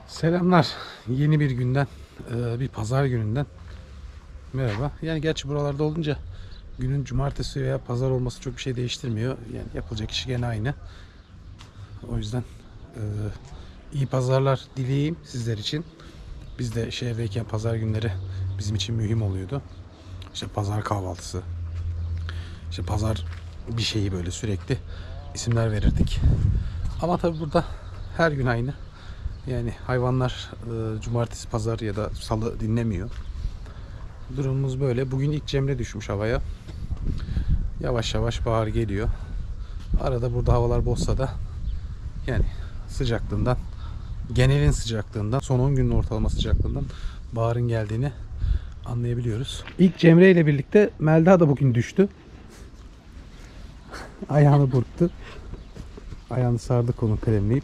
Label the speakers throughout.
Speaker 1: Selamlar. Yeni bir günden, bir pazar gününden merhaba. Yani gerçi buralarda olunca günün cumartesi veya pazar olması çok bir şey değiştirmiyor. Yani yapılacak iş gene aynı. O yüzden iyi pazarlar dileyeyim sizler için. Biz de şehirdeyken pazar günleri bizim için mühim oluyordu. İşte pazar kahvaltısı, işte pazar bir şeyi böyle sürekli isimler verirdik. Ama tabi burada her gün aynı. Yani hayvanlar cumartesi, pazar ya da salı dinlemiyor. Durumumuz böyle. Bugün ilk cemre düşmüş havaya. Yavaş yavaş bahar geliyor. Arada burada havalar bozsa da yani sıcaklığından, genelin sıcaklığından, son 10 günün ortalama sıcaklığından baharın geldiğini anlayabiliyoruz. İlk cemre ile birlikte Melda da bugün düştü. Ayağını burktu. Ayağını sardık onu kremleyip.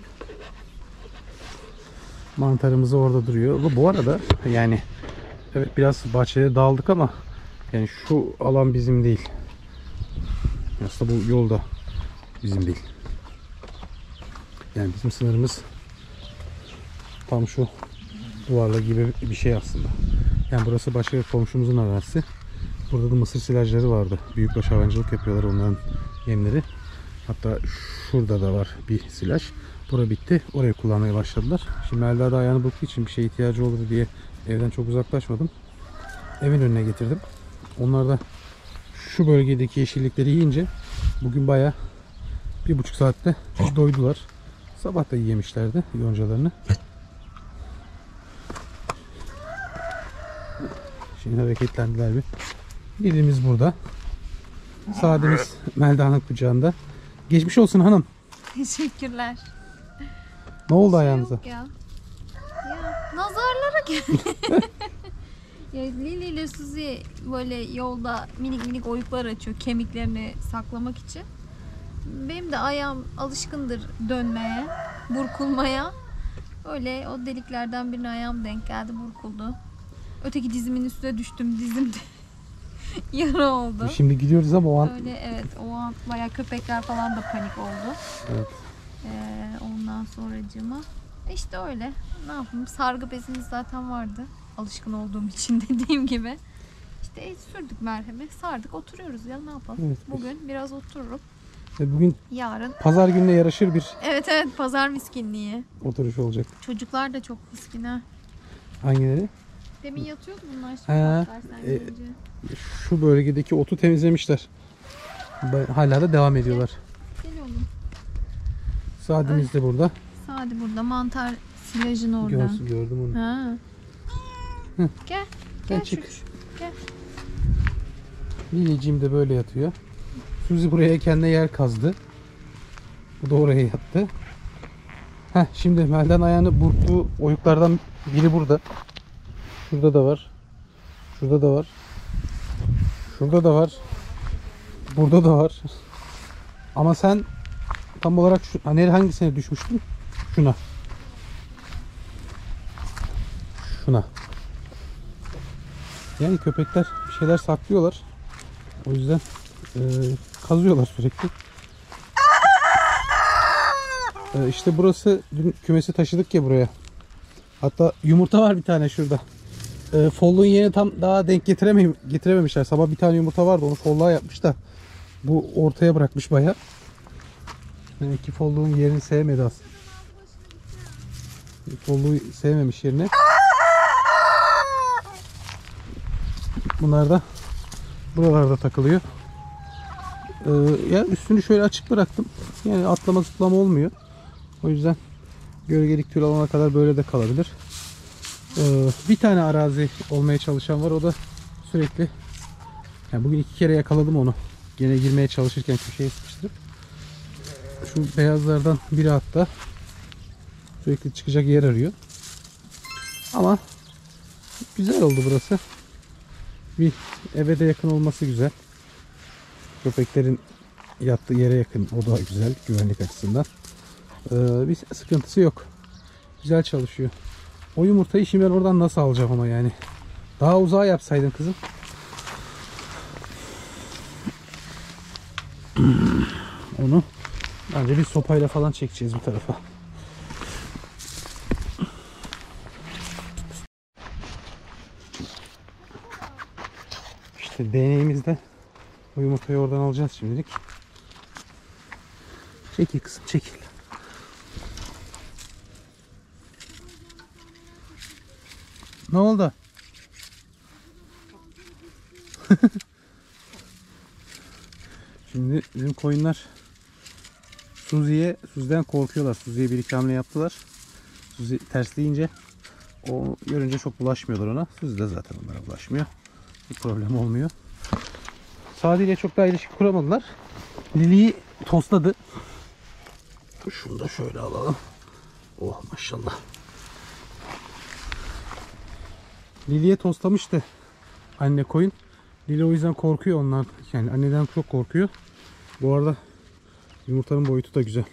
Speaker 1: Mantarımız orada duruyor. Bu arada yani evet biraz bahçeye dağıldık ama yani şu alan bizim değil. Aslında bu yol da bizim değil. Yani bizim sınırımız tam şu duvarla gibi bir şey aslında. Yani burası başka bir komşumuzun arazisi. Burada da mısır silajları vardı. Büyükbaş hayvancılık yapıyorlar, onların yemleri. Hatta şurada da var bir silaj. Bura bitti. Orayı kullanmaya başladılar. Şimdi Melda da ayağını burktuğu için bir şeye ihtiyacı olur diye evden çok uzaklaşmadım. Evin önüne getirdim. Onlar da şu bölgedeki yeşillikleri yiyince bugün bayağı 1,5 saatte doydular. Sabah da yemişlerdi yoncalarını. Şimdi hareketlendiler bir. Birimiz burada. Saadimiz Melda'nın kucağında. Geçmiş olsun hanım.
Speaker 2: Teşekkürler.
Speaker 1: Ne oldu ayağınıza?
Speaker 2: Yok ya. Ya nazarlara geldi. Ya Lili ile Suzi böyle yolda minik minik oyuklar açıyor kemiklerini saklamak için. Benim de ayağım alışkındır dönmeye, burkulmaya. Öyle o deliklerden birine ayağım denk geldi, burkuldu. Öteki dizimin üstüne düştüm, dizimde yara oldu.
Speaker 1: Şimdi gidiyoruz ama o an...
Speaker 2: Öyle evet, o an bayağı köpekler falan da panik oldu.
Speaker 1: Evet.
Speaker 2: Ondan sonracığıma işte öyle. Ne yapayım? Sargı bezimiz zaten vardı. Alışkın olduğum için dediğim gibi. İşte sürdük merhemi, sardık, oturuyoruz ya, ne yapalım.
Speaker 1: Evet.
Speaker 2: Bugün biraz otururum.
Speaker 1: Bugün
Speaker 2: Yarın.
Speaker 1: pazar gününe yaraşır bir
Speaker 2: Evet pazar miskinliği.
Speaker 1: oturuş olacak.
Speaker 2: Çocuklar da çok miskin ha.
Speaker 1: Hangileri?
Speaker 2: Demin yatıyordu bunlar
Speaker 1: He,
Speaker 2: şimdi sen gelince.
Speaker 1: Şu bölgedeki otu temizlemişler. Hala da devam ediyorlar.
Speaker 2: Gel oğlum.
Speaker 1: Saadimiz de burada.
Speaker 2: Sadi burada, mantar silajın orada.
Speaker 1: Gördüm onu.
Speaker 2: Ha.
Speaker 1: Hı.
Speaker 2: Gel.
Speaker 1: Sen
Speaker 2: Gel
Speaker 1: çık.
Speaker 2: çocuğum, Gel.
Speaker 1: Nineciğim de böyle yatıyor. Suzi buraya kendine yer kazdı. Bu da oraya yattı. Şimdi Meldan ayağını burktuğu oyuklardan biri burada. Şurada da var. Şurada da var. Şurada da var. Burada da var. Ama sen tam olarak hangisine düşmüştün? Şuna. Şuna. Yani köpekler bir şeyler saklıyorlar. O yüzden kazıyorlar sürekli. İşte burası, dün kümesi taşıdık ya buraya. Hatta yumurta var bir tane şurada. Folluğun yerini tam daha denk getirememişler. Sabah bir tane yumurta vardı, onu folluğa yapmış da bu ortaya bırakmış bayağı. Demek ki folluğun yerini sevmedi aslında. Folluğu sevmemiş yerini. Bunlar da buralarda takılıyor. Ya üstünü şöyle açık bıraktım. Yani atlama zıplama olmuyor. O yüzden gölgelik tül alana kadar böyle de kalabilir. Bir tane arazi olmaya çalışan var. O da sürekli, yani bugün 2 kere yakaladım onu. Gene girmeye çalışırken köşeye sıkıştırıp. Şu beyazlardan biri hatta sürekli çıkacak yer arıyor. Ama güzel oldu burası. Bir eve de yakın olması güzel. Köpeklerin yattığı yere yakın. O da güzel güvenlik açısından. Bir sıkıntısı yok. Güzel çalışıyor. O yumurtayı şimdi ben oradan nasıl alacağım ama yani. Daha uzağa yapsaydın kızım. Onu bence bir sopayla falan çekeceğiz bu tarafa. deneyimizde o yumurtayı oradan alacağız şimdilik. Çekil kızım, çekil. Ne oldu? Şimdi bizim koyunlar Suzi'den korkuyorlar. Suzi'ye bir iki hamle yaptılar. Suzi tersleyince o görünce çok bulaşmıyorlar ona. Suzi de zaten onlara bulaşmıyor. Bir problem olmuyor. Sadi ile çok daha ilişki kuramadılar. Lili'yi tosladı. Şunu da şöyle alalım. Oh maşallah. Lili'ye toslamıştı anne koyun. Lili o yüzden korkuyor onlar. Yani anneden çok korkuyor. Bu arada yumurtanın boyutu da güzel.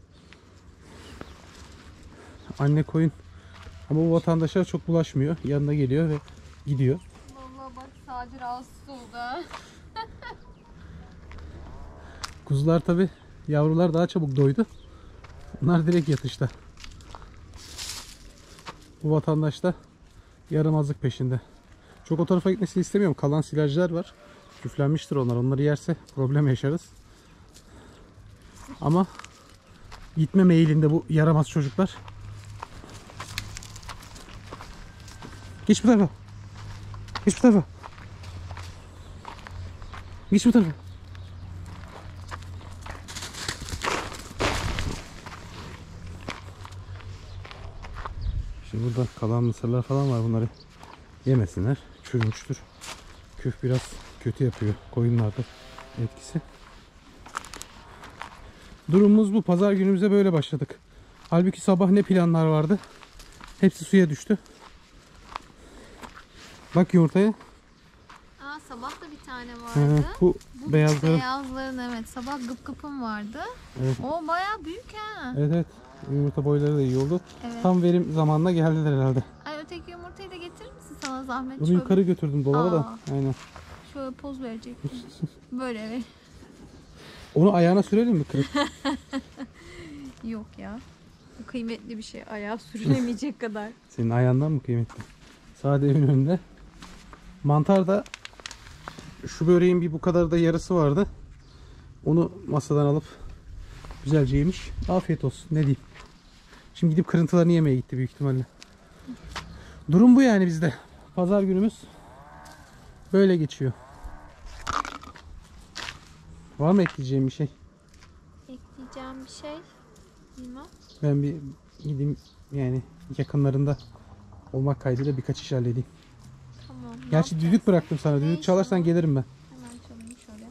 Speaker 1: Anne koyun. Ama bu vatandaşa çok bulaşmıyor. Yanına geliyor ve gidiyor.
Speaker 2: Vallahi bak Sadi rahatsız oldu ha.
Speaker 1: Kuzular tabi, yavrular daha çabuk doydu. Bunlar direkt yatışta. Bu vatandaş da yaramazlık peşinde. Çok o tarafa gitmesini istemiyorum. Kalan silajlar var. Küflenmiştir onlar. Onları yerse problem yaşarız. Ama gitme meyilinde bu yaramaz çocuklar. Geç bu tarafa. Geç bu tarafa. Geç bu tarafa. Şimdi burada kalan mısırlar falan var. Bunları yemesinler. Çürümüştür. Küf biraz kötü yapıyor koyunlarda etkisi. Durumumuz bu. Pazar günümüze böyle başladık. Halbuki sabah ne planlar vardı? Hepsi suya düştü. Bak yumurtaya.
Speaker 2: Aa, sabah da bir tane vardı.
Speaker 1: Bu beyazların.
Speaker 2: Beyazların evet. Sabah gıp gıpım vardı.
Speaker 1: Evet.
Speaker 2: O bayağı büyük ha.
Speaker 1: Evet evet. Yumurta boyları da iyi oldu.
Speaker 2: Evet.
Speaker 1: Tam verim zamanına geldiler herhalde.
Speaker 2: Ay, öteki yumurtayı da getirir misin sana zahmet?
Speaker 1: Bunu
Speaker 2: Şöyle,
Speaker 1: yukarı götürdüm dolaba da.
Speaker 2: Aa.
Speaker 1: Aynen.
Speaker 2: şöyle poz verecektim. Böyle ver.
Speaker 1: Onu ayağına sürelim mi kırıp?
Speaker 2: Yok ya. Bu kıymetli bir şey. Ayağa sürülemeyecek kadar.
Speaker 1: Senin ayağından mı kıymetli? Sade evin önünde. Mantar da şu böreğin bir bu kadar da yarısı vardı. Onu masadan alıp güzelce yemiş. Afiyet olsun. Ne diyeyim. Şimdi gidip kırıntılarını yemeye gitti büyük ihtimalle. Durum bu yani bizde. Pazar günümüz böyle geçiyor. Var mı ekleyeceğim bir şey?
Speaker 2: Ekleyeceğim bir şey. Bilmem.
Speaker 1: Ben bir gideyim yani yakınlarında olmak kaydıyla birkaç iş halledeyim.
Speaker 2: Tamam. ne
Speaker 1: Gerçi
Speaker 2: yapacağız?
Speaker 1: düdük bıraktım sana.
Speaker 2: Ne
Speaker 1: Düdük
Speaker 2: iş
Speaker 1: çalarsan
Speaker 2: o?
Speaker 1: gelirim ben.
Speaker 2: Hemen çalayım şöyle.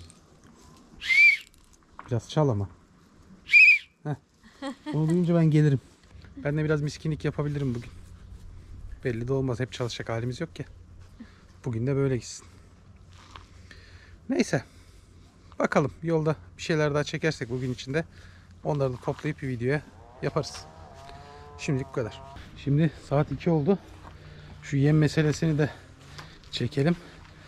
Speaker 1: Biraz çal ama. Heh. Onu duyunca ben gelirim. Ben de biraz miskinlik yapabilirim bugün. Belli de olmaz. Hep çalışacak halimiz yok ki. Bugün de böyle gitsin. Neyse. Bakalım yolda bir şeyler daha çekersek bugün içinde onları da toplayıp bir videoya yaparız. Şimdilik bu kadar. Şimdi saat 2 oldu. Şu yem meselesini de çekelim.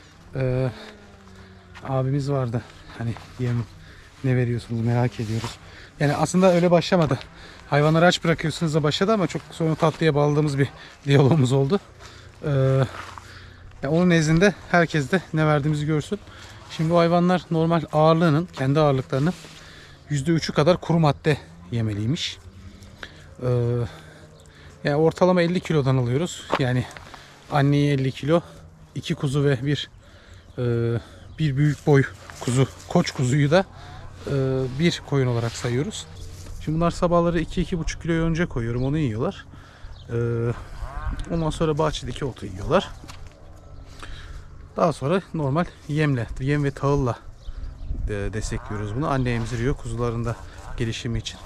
Speaker 1: Abimiz vardı. Hani yem ne veriyorsunuz merak ediyoruz. Yani aslında öyle başlamadı. Hayvanları aç bırakıyorsunuz da başladı ama çok sonra tatlıya bağladığımız bir diyalogumuz oldu. Yani onun nezdinde herkes de ne verdiğimizi görsün. Şimdi o hayvanlar normal ağırlığının, kendi ağırlıklarının %3'ü kadar kuru madde yemeliymiş. Yani ortalama 50 kilodan alıyoruz. Yani anneye 50 kilo, 2 kuzu ve bir büyük boy kuzu, koç kuzuyu da bir koyun olarak sayıyoruz. Şimdi bunlar sabahları 2-2,5 kiloyu önce koyuyorum. Onu yiyorlar. Ondan sonra bahçedeki otu yiyorlar. Daha sonra normal yemle, yem ve tahılla destekliyoruz bunu. Anne emziriyor kuzuların da gelişimi için.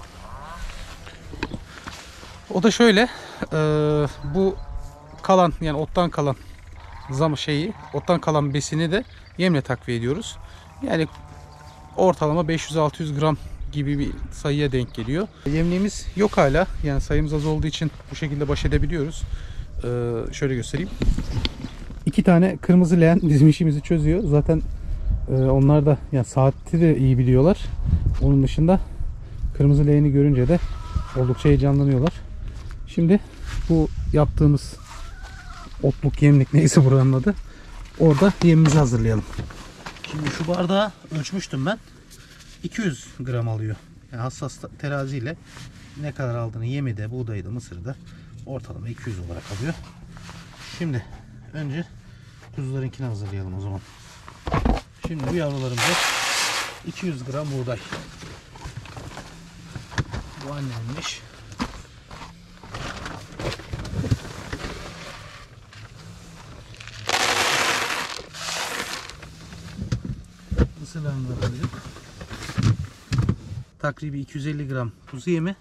Speaker 1: O da şöyle, bu kalan yani ottan kalan ottan kalan besini de yemle takviye ediyoruz. Yani ortalama 500-600 gram gibi bir sayıya denk geliyor. Yemliğimiz yok hala. Yani sayımız az olduğu için bu şekilde baş edebiliyoruz. Şöyle göstereyim. 2 tane kırmızı leğen bizim işimizi çözüyor. Zaten onlar da yani saati de iyi biliyorlar. Onun dışında kırmızı leğeni görünce de oldukça heyecanlanıyorlar. Şimdi bu yaptığımız otluk, yemlik neyse buranın adı. Orada yemimizi hazırlayalım. Şimdi şu bardağı ölçmüştüm ben. 200 gram alıyor. Yani hassas teraziyle ne kadar aldığını yemi de, buğdayı da, mısırı da ortalama 200 olarak alıyor. Şimdi önce kuzularınkini hazırlayalım o zaman. Şimdi bu yavrularımıza 200 gram buğday. Bu anneminmiş. Mısırlarını da koyduk. Takribi 250 gram kuzu yemi.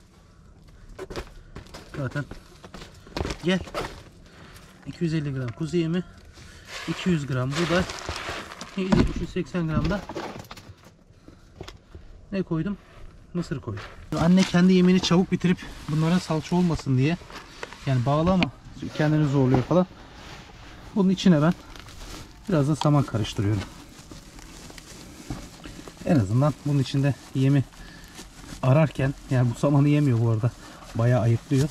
Speaker 1: Zaten gel. 250 gram kuzu yemi, 200 gram buğday, 170-180 gram da ne koydum? Mısır koydum. Anne kendi yemeğini çabuk bitirip bunlara salça olmasın diye, yani bağlı ama kendini zorluyor falan. Bunun içine ben biraz da saman karıştırıyorum. En azından bunun içinde yemi ararken, yani bu samanı yemiyor bu arada, bayağı ayıklıyor.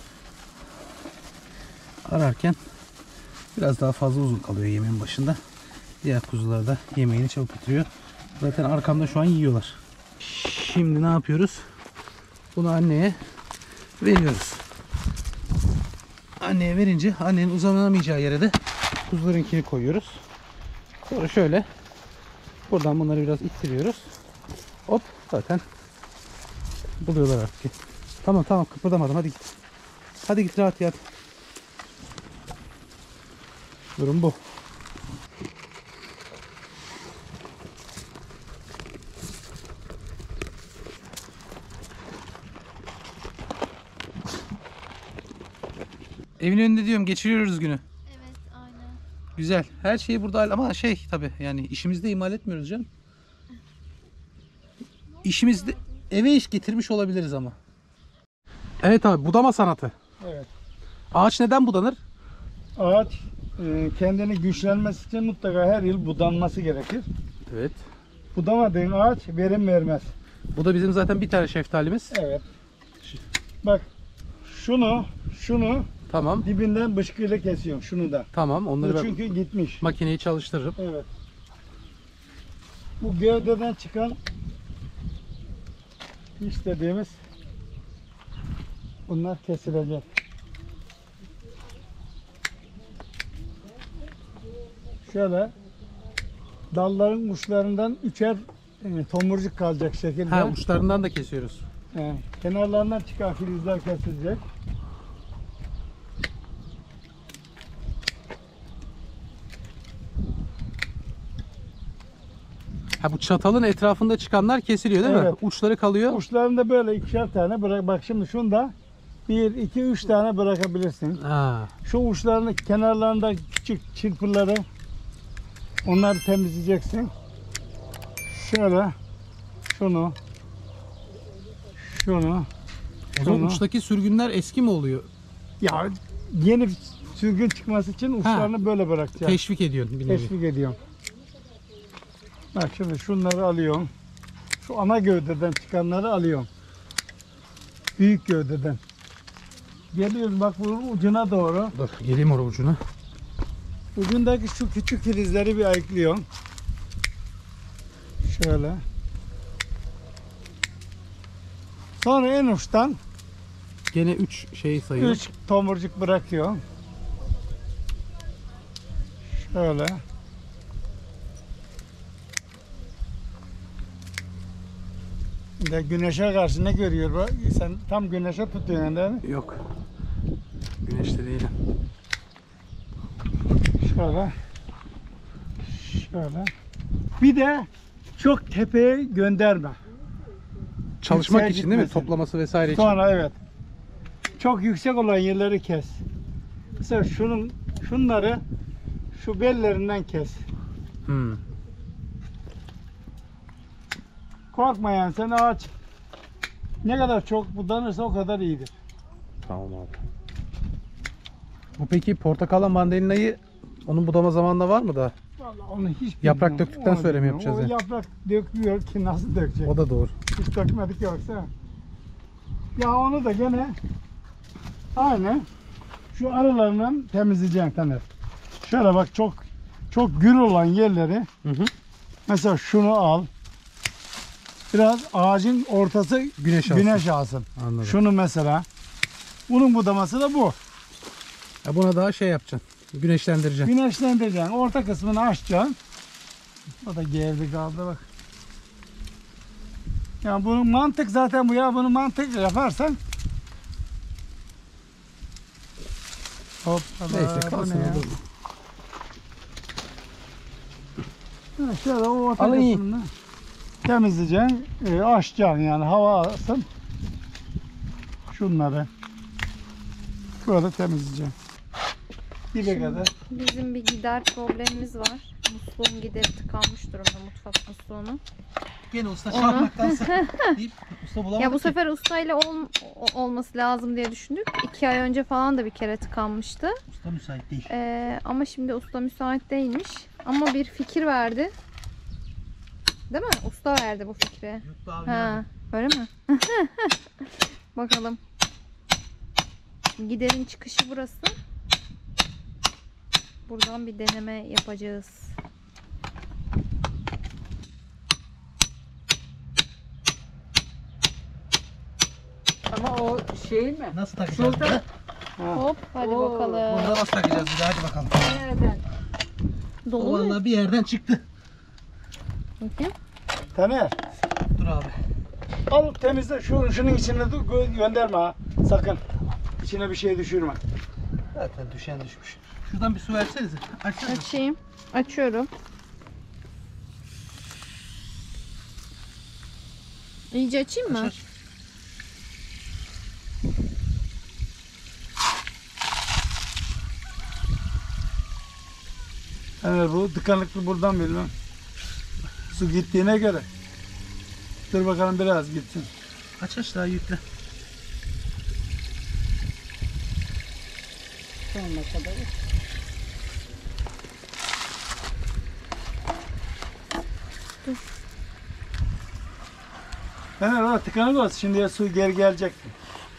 Speaker 1: Ararken biraz daha fazla uzun kalıyor yemeğin başında. Diğer kuzular da yemeğini çabuk bitiriyor. Zaten arkamda şu an yiyorlar. Şimdi ne yapıyoruz? Bunu anneye veriyoruz. Anneye verince annenin uzanamayacağı yere de kuzularınkini koyuyoruz. Sonra şöyle buradan bunları biraz ittiriyoruz. Hop, zaten buluyorlar artık. Tamam kıpırdamadım, hadi git. Hadi git, rahat yat. Durum bu. Evin önünde diyorum, geçiriyoruz günü.
Speaker 2: Evet, aynen.
Speaker 1: Güzel. Her şeyi burada ama tabii yani işimizde ihmal etmiyoruz canım. İşimizde eve iş getirmiş olabiliriz ama. Evet abi, budama sanatı.
Speaker 3: Evet.
Speaker 1: Ağaç neden budanır?
Speaker 3: Ağaç kendini güçlenmesi için mutlaka her yıl budanması gerekir.
Speaker 1: Evet.
Speaker 3: Budamadığın ağaç verim vermez.
Speaker 1: Bu da bizim zaten bir tane şeftalimiz.
Speaker 3: Evet. Bak şunu
Speaker 1: Tamam.
Speaker 3: dibinden bıçkıyla kesiyorum, şunu da.
Speaker 1: Tamam. Onları
Speaker 3: Bu
Speaker 1: ben
Speaker 3: çünkü gitmiş.
Speaker 1: makineyi çalıştırırım.
Speaker 3: Evet. Bu gövdeden çıkan istediğimiz bunlar kesilecek. Şöyle dalların uçlarından üçer tomurcuk kalacak şekilde.
Speaker 1: Ha, uçlarından da kesiyoruz.
Speaker 3: Kenarlarından çıkan filizler kesilecek.
Speaker 1: Ha, bu çatalın etrafında çıkanlar kesiliyor değil mi?
Speaker 3: Evet.
Speaker 1: Uçları kalıyor.
Speaker 3: Uçlarında böyle ikişer tane bırak. Bak şimdi şunda 1, 2, 3 tane bırakabilirsin.
Speaker 1: Ha.
Speaker 3: Şu uçlarını, kenarlarında küçük çırpıları, onları temizleyeceksin. Şöyle şunu
Speaker 1: O zaman
Speaker 3: şunu.
Speaker 1: uçtaki sürgünler eski mi oluyor?
Speaker 3: Ya yeni sürgün çıkması için uçlarını böyle bırakacağım.
Speaker 1: Teşvik ediyorsun bir nevi.
Speaker 3: Teşvik ediyorum. Bak şimdi şunları alıyorum. Şu ana gövdeden çıkanları alıyorum. Büyük gövdeden. Geliyoruz bak bunun ucuna doğru.
Speaker 1: Dur, geleyim oraya ucuna.
Speaker 3: Ucundaki şu küçük filizleri bir ayıklıyorum. Şöyle. Sonra en uçtan
Speaker 1: Gene 3 şeyi sayıyorum.
Speaker 3: 3 tomurcuk bırakıyorum. Şöyle. Bir de güneşe karşı ne görüyor bu? Sen tam güneşe tutuyorsun değil mi?
Speaker 1: Yok. Güneşte değilim.
Speaker 3: Şöyle. Şöyle. Bir de çok tepeye gönderme.
Speaker 1: Çalışmak
Speaker 3: Yükseğe
Speaker 1: için değil mi?
Speaker 3: gitmesin.
Speaker 1: Toplaması vesaire için.
Speaker 3: Sonra evet. Çok yüksek olan yerleri kes. Mesela şunları şu bellerinden kes.
Speaker 1: Hmm.
Speaker 3: Korkma yani, sen ağaç ne kadar çok budanırsa o kadar iyidir.
Speaker 1: Tamam abi. Bu peki portakalla mandalinayı onun budama zamanında var mı da?
Speaker 3: Vallahi onu hiç
Speaker 1: Yaprak
Speaker 3: bilmiyorum.
Speaker 1: döktükten
Speaker 3: Onu
Speaker 1: sonra mı
Speaker 3: bilmiyorum.
Speaker 1: yapacağız
Speaker 3: O
Speaker 1: ya?
Speaker 3: yaprak dökmüyor ki, nasıl dökecek?
Speaker 1: O da doğru.
Speaker 3: Hiç dökmedik yoksa. Ya onu da gene aynı şu aralarından temizleyeceksin Taner. Şöyle bak, çok çok gür olan yerleri
Speaker 1: Hı hı.
Speaker 3: mesela şunu al. Biraz ağacın ortası
Speaker 1: Güneş
Speaker 3: alsın.
Speaker 1: Anladım.
Speaker 3: Şunu mesela. Bunun budaması da bu.
Speaker 1: Ya buna daha şey yapacaksın. Güneşlendireceksin.
Speaker 3: Güneşlendireceksin. Orta kısmını açacaksın. O da gerdi kaldı bak. Yani bunun mantık zaten bu ya. Bunu mantıkla yaparsan. Hoppala,
Speaker 1: Neyse
Speaker 3: bu
Speaker 1: kalsın.
Speaker 3: ne ya?
Speaker 1: Olur.
Speaker 3: Ha, şöyle o orta
Speaker 1: Alın iyi.
Speaker 3: kısmını temizleyeceksin. Açacaksın yani hava alsın. Şunları böyle temizleyeceksin. Dibe kadar.
Speaker 2: Bizim bir gider problemimiz var. Musluğun gideri tıkanmış durumda, mutfak musluğunun.
Speaker 1: Gene usta
Speaker 2: Onu-
Speaker 1: çarpmaktansa deyip usta bulamadık
Speaker 2: Ya bu
Speaker 1: ki.
Speaker 2: sefer ustayla olması lazım diye düşündük. 2 ay önce falan da bir kere tıkanmıştı.
Speaker 1: Usta müsait değil.
Speaker 2: Ama şimdi usta müsait değilmiş. Ama bir fikir verdi. Değil mi? Usta verdi bu fikri.
Speaker 1: Yok be abi.
Speaker 2: Ha, öyle mi? Bakalım. Giderin çıkışı burası. Buradan bir deneme yapacağız.
Speaker 4: Ama o şey mi?
Speaker 1: Nasıl takacağız?
Speaker 4: Şurada
Speaker 2: Hop, hadi
Speaker 4: Oo,
Speaker 2: bakalım.
Speaker 1: Burada nasıl takacağız bir de hadi bakalım.
Speaker 4: nereden?
Speaker 1: O
Speaker 2: Dolu mu?
Speaker 1: vallahi bir yerden çıktı.
Speaker 2: Bakayım.
Speaker 3: Taner.
Speaker 1: Dur abi.
Speaker 3: Al temizle. Şunun içine gönderme ha. Sakın. İçine bir şey düşürme.
Speaker 1: Zaten düşen düşmüş. Şuradan bir su versenize. Açsana.
Speaker 2: Açayım. Açıyorum. İyice açayım mı?
Speaker 1: Aç.
Speaker 3: Evet bu tıkanıklı buradan bilmem. Su gittiğine göre. Dur bakalım biraz gitsin.
Speaker 1: Aç daha yükle.
Speaker 4: Sonuna kadar.
Speaker 3: Taner orada tıkanık olsun. Şimdiye su geri gelecekti.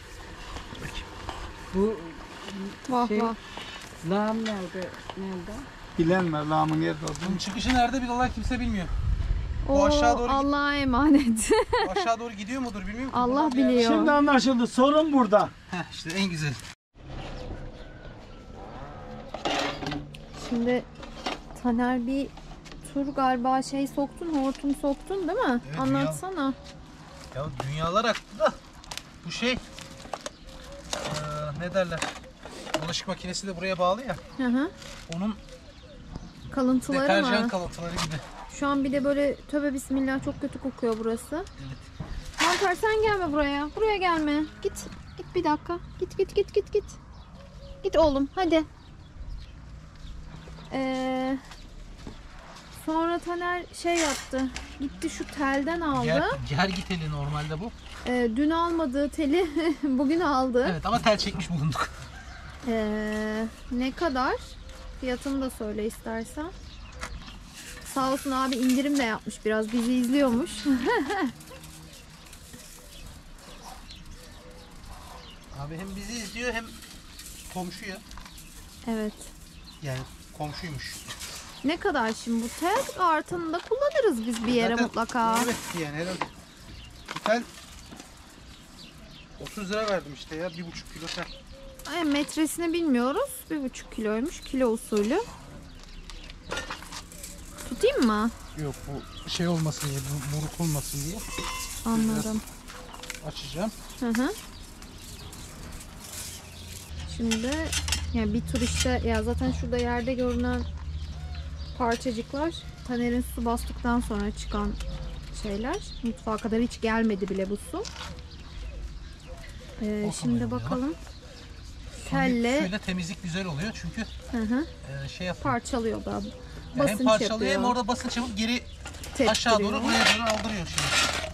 Speaker 4: Bu
Speaker 2: Vah
Speaker 4: Şey-
Speaker 2: vah.
Speaker 4: lağım nerede? Nerede?
Speaker 3: Bilenme lağımın yerde olduğunu.
Speaker 1: Bunun çıkışı nerede bir dolar kimse bilmiyor.
Speaker 2: Oo,
Speaker 1: aşağı doğru-
Speaker 2: Allah'a emanet.
Speaker 1: Bu aşağı doğru gidiyor mudur bilmiyorum ki.
Speaker 2: Allah
Speaker 1: Buradan bir yer-
Speaker 2: biliyor.
Speaker 3: Şimdi anlaşıldı. Sorun burada.
Speaker 1: Heh, işte en güzel.
Speaker 2: Şimdi Taner bir tur galiba soktun, hortum soktun değil mi?
Speaker 1: Evet,
Speaker 2: Anlatsana.
Speaker 1: Ya dünyalar aktı da bu şey ne derler? Bulaşık makinesi de buraya bağlı ya.
Speaker 2: Hı hı.
Speaker 1: Onun
Speaker 2: Kalıntıları
Speaker 1: deterjan
Speaker 2: mı?
Speaker 1: kalıntıları gibi.
Speaker 2: Şu an bir de böyle tövbe bismillah çok kötü kokuyor burası.
Speaker 1: Evet.
Speaker 2: Mantar sen gelme buraya. Buraya gelme. Git. Git bir dakika. Git. Git oğlum hadi. Sonra Taner yaptı. Gitti şu telden aldı.
Speaker 1: Gergi teli normalde bu.
Speaker 2: Dün almadığı teli bugün aldı.
Speaker 1: Evet ama tel çekmiş bulunduk.
Speaker 2: Ne kadar? Fiyatını da söyle istersen. Sağ olsun abi indirim de yapmış biraz. Bizi izliyormuş.
Speaker 1: Abi hem bizi izliyor hem komşu ya.
Speaker 2: Evet.
Speaker 1: Yani komşuymuş.
Speaker 2: Ne kadar şimdi bu tel? Artını da kullanırız biz bir yere
Speaker 1: Zaten-
Speaker 2: mutlaka.
Speaker 1: Evet yani herhalde. Bu tel 30 lira verdim işte ya. 1,5 kilo tel.
Speaker 2: Ay, metresini bilmiyoruz. 1,5 kiloymuş. Kilo usulü. Tutayım mı?
Speaker 1: Yok bu şey olmasın diye, buruk olmasın diye
Speaker 2: Anladım.
Speaker 1: açacağım.
Speaker 2: Hı hı. Şimdi yani bir tur işte ya zaten şurada yerde görünen parçacıklar Taner'in su bastıktan sonra çıkan şeyler. Mutfağa kadar hiç gelmedi bile bu su. Şimdi
Speaker 1: oluyor.
Speaker 2: bakalım.
Speaker 1: Şöyle
Speaker 2: Telle
Speaker 1: temizlik güzel oluyor çünkü
Speaker 2: hı hı,
Speaker 1: şey yapıyor.
Speaker 2: parçalıyor da.
Speaker 1: Yani
Speaker 2: Basınç
Speaker 1: hem parçalıyor
Speaker 2: yapıyor.
Speaker 1: hem orada basınç yapıp geri
Speaker 2: Tepkiliyor.
Speaker 1: aşağı doğru buraya doğru aldırıyor şimdi.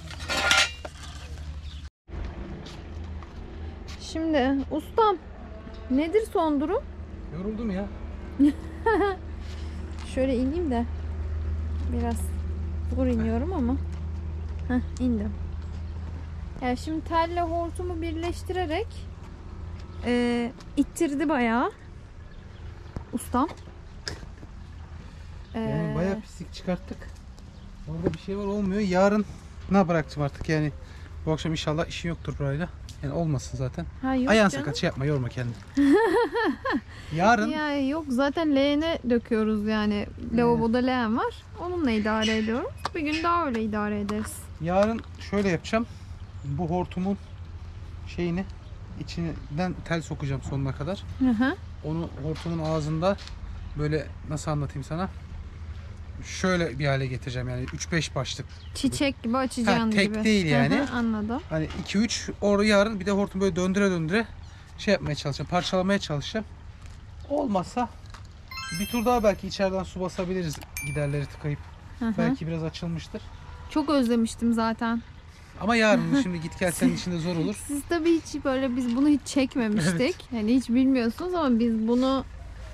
Speaker 2: Şimdi ustam nedir son durum?
Speaker 1: Yoruldum ya.
Speaker 2: Şöyle ineyim de biraz zor iniyorum ama indim. Yani şimdi telle hortumu birleştirerek e, ittirdi bayağı ustam.
Speaker 1: Yani bayağı pislik çıkarttık. Orada bir şey var, olmuyor. Yarın ne bıraktım artık yani. Bu akşam inşallah işin yoktur burayla. Yani olmasın zaten.
Speaker 2: Ha, yok
Speaker 1: Ayağın
Speaker 2: canım.
Speaker 1: sakat, şey yapma, yorma kendini. Yarın
Speaker 2: Ya yok, zaten leğene döküyoruz yani. Lavaboda leğen var. Onunla idare ediyoruz. Bir gün daha öyle idare ederiz.
Speaker 1: Yarın şöyle yapacağım. Bu hortumun şeyini içinden tel sokacağım sonuna kadar.
Speaker 2: Hı hı.
Speaker 1: Onu hortumun ağzında böyle, nasıl anlatayım sana? Şöyle bir hale getireceğim yani 3-5 başlık.
Speaker 2: Çiçek gibi açacağın
Speaker 1: Ha, tek
Speaker 2: gibi.
Speaker 1: değil yani.
Speaker 2: Hı hı, anladım.
Speaker 1: Hani 2-3 orada yarın bir de hortum böyle döndüre döndüre şey yapmaya çalışacağım. Parçalamaya çalışacağım. Olmazsa bir tur daha belki içeriden su basabiliriz, giderleri tıkayıp.
Speaker 2: Hı hı.
Speaker 1: Belki biraz açılmıştır.
Speaker 2: Çok özlemiştim zaten.
Speaker 1: Ama yarın şimdi git gel senin içinde zor olur.
Speaker 2: Siz tabii hiç böyle, biz bunu hiç çekmemiştik.
Speaker 1: Evet.
Speaker 2: Yani hiç bilmiyorsunuz ama biz bunu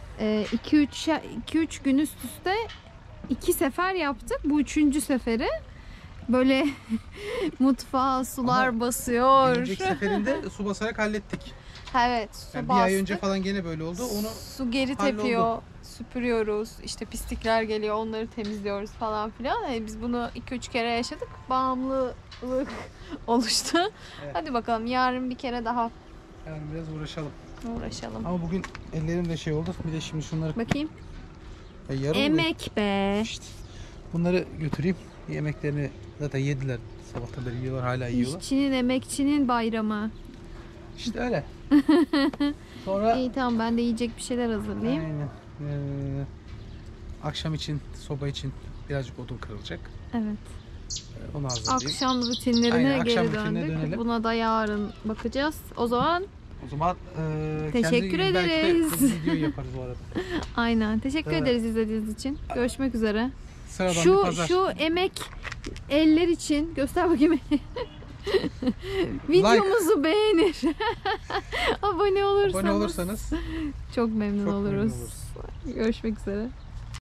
Speaker 2: 2-3 gün üst üste 2 sefer yaptık. Bu 3. seferi. Böyle mutfağa sular
Speaker 1: Ama
Speaker 2: basıyor.
Speaker 1: Önceki seferinde su basarak hallettik.
Speaker 2: Evet, su
Speaker 1: Yani bir
Speaker 2: bastık.
Speaker 1: ay önce falan gene böyle oldu. Onu
Speaker 2: Su geri
Speaker 1: halloldu.
Speaker 2: tepiyor, süpürüyoruz, işte pislikler geliyor, onları temizliyoruz falan filan. Yani biz bunu 2-3 kere yaşadık, bağımlılık oluştu.
Speaker 1: Evet.
Speaker 2: Hadi bakalım yarın bir kere daha
Speaker 1: yani biraz uğraşalım.
Speaker 2: uğraşalım.
Speaker 1: Ama bugün ellerim de şey oldu. Bir de şimdi şunları
Speaker 2: Bakayım.
Speaker 1: yarın
Speaker 2: Emek be.
Speaker 1: İşte bunları götüreyim. Yemeklerini zaten yediler. Sabahtan beri yiyorlar, hala yiyorlar.
Speaker 2: İşçinin, emekçinin bayramı.
Speaker 1: İşte öyle. Sonra
Speaker 2: İyi tamam, ben de yiyecek bir şeyler hazırlayayım.
Speaker 1: aynen. Akşam için, soba için birazcık odun kırılacak.
Speaker 2: Evet.
Speaker 1: Onu hazırlayayım.
Speaker 2: Akşam rutinlerine
Speaker 1: Aynen, akşam
Speaker 2: geri
Speaker 1: rutinine
Speaker 2: döndük.
Speaker 1: dönelim.
Speaker 2: Buna da yarın bakacağız. O zaman
Speaker 1: O zaman
Speaker 2: Teşekkür
Speaker 1: kendi belki de
Speaker 2: ederiz.
Speaker 1: video yaparız bu arada.
Speaker 2: aynen. Teşekkür
Speaker 1: Evet.
Speaker 2: ederiz izlediğiniz için. Görüşmek üzere.
Speaker 1: Sıradan bir
Speaker 2: Şu
Speaker 1: pazar.
Speaker 2: şu emek eller için göster bakayım. Videomuzu beğenir. Abone olursanız
Speaker 1: Abone olursanız
Speaker 2: çok memnun
Speaker 1: çok memnun
Speaker 2: oluruz.
Speaker 1: oluruz.
Speaker 2: Görüşmek üzere.